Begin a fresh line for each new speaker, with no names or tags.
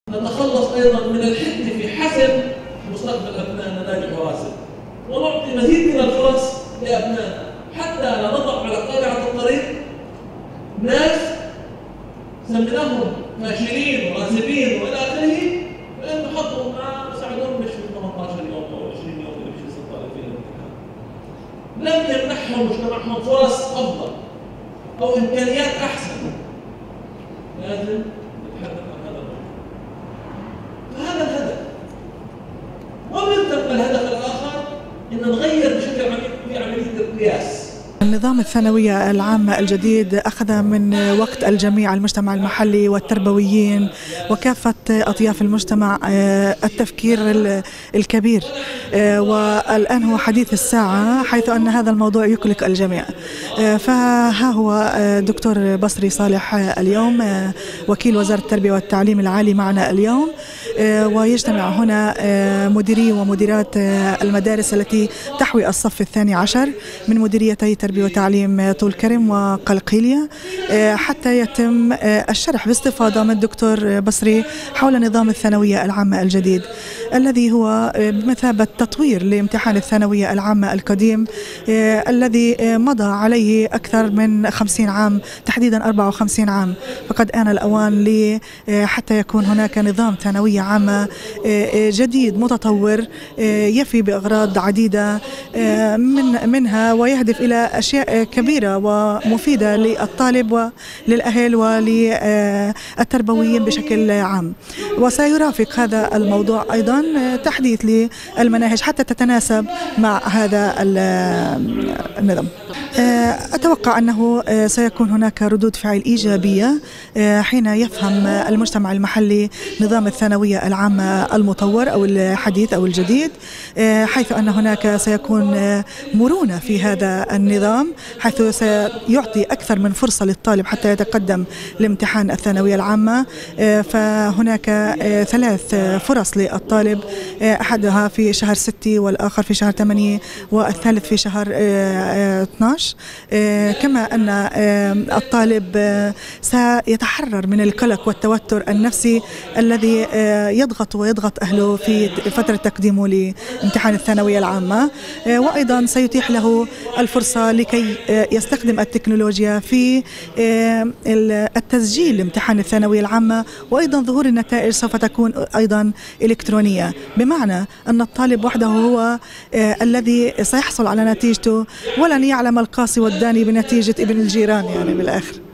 نتخلص أيضا من الحد في حسم مستقبل أبنائنا ناجح وراسب، ونعطي مزيد من الفرص لأبنائنا حتى لا نضع على قارعة الطريق ناس سميناهم فاشلين وراسبين وإلى آخره، وإن نحطهم معاه نساعدهم مش في 18 يوم أو 20 يوم اللي مش في الطالب فيه الامتحان. لم يمنحهم مجتمعهم فرص أفضل أو إمكانيات أحسن. لازم نتحدث عن هذا الموضوع. فهذا الهدف. ومن ثم الهدف الآخر إن نغير بشكل عميق في عملية القياس.
النظام الثانوية العامة الجديد أخذ من وقت الجميع، المجتمع المحلي والتربويين وكافة أطياف المجتمع التفكير الكبير، والآن هو حديث الساعة حيث أن هذا الموضوع يقلق الجميع. فها هو دكتور بصري صالح اليوم وكيل وزارة التربية والتعليم العالي معنا اليوم، ويجتمع هنا مديري ومديرات المدارس التي تحوي الصف الثاني عشر من مديريتي تربية وتعليم طول كرم وقلقيلية، حتى يتم الشرح باستفاضة من الدكتور بصري حول نظام الثانوية العامة الجديد الذي هو بمثابة تطوير لامتحان الثانوية العامة القديم الذي مضى عليه أكثر من 50 عام، تحديدا 54 عام. فقد آن الأوان حتى يكون هناك نظام ثانوية عامة جديد متطور يفي بأغراض عديدة منها ويهدف إلى أشياء كبيرة ومفيدة للطالب وللأهل وللتربويين بشكل عام. وسيرافق هذا الموضوع أيضا تحديث للمناهج حتى تتناسب مع هذا النظام. أتوقع أنه سيكون هناك ردود فعل إيجابية حين يفهم المجتمع المحلي نظام الثانوية العامة المطور أو الحديث أو الجديد، حيث أن هناك سيكون مرونة في هذا النظام، حيث سيعطي أكثر من فرصة للطالب حتى يتقدم لامتحان الثانوية العامة. فهناك 3 فرص للطالب، أحدها في شهر 6 والآخر في شهر 8 والثالث في شهر 12. كما أن الطالب سيتحرر من القلق والتوتر النفسي الذي يضغط أهله في فترة تقديمه لامتحان الثانوية العامة، وأيضا سيتيح له الفرصة لكي يستخدم التكنولوجيا في التسجيل لامتحان الثانوية العامة، وأيضا ظهور النتائج سوف تكون أيضا إلكترونية، بمعنى أن الطالب وحده هو الذي سيحصل على نتيجته ولن يعلم القاصي والداني بنتيجة ابن الجيران يعني بالآخر.